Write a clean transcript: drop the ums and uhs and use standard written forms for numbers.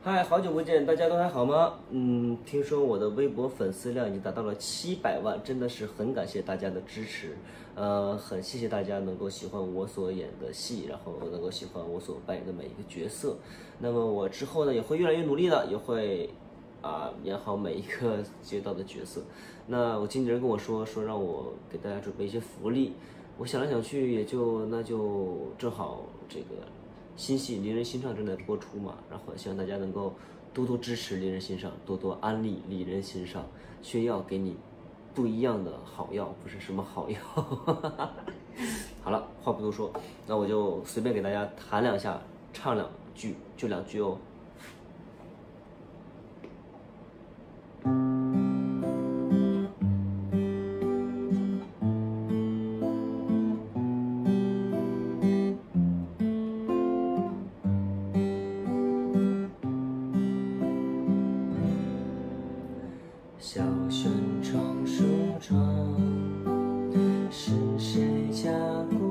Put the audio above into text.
嗨，好久不见，大家都还好吗？听说我的微博粉丝量已经达到了700万，真的是很感谢大家的支持，很谢谢大家能够喜欢我所演的戏，然后能够喜欢我所扮演的每一个角色。那么我之后呢也会越来越努力的，也会演好每一个接到的角色。那我经纪人跟我说让我给大家准备一些福利，我想来想去那就正好这个。新戏《离人心上》正在播出嘛，然后希望大家能够多多支持《离人心上》，多多安利《离人心上》，炫耀给你不一样的好药，不是什么好药。好了，话不多说，那我就随便给大家弹两下，唱两句，就2句哦。小轩窗梳妆，是谁家过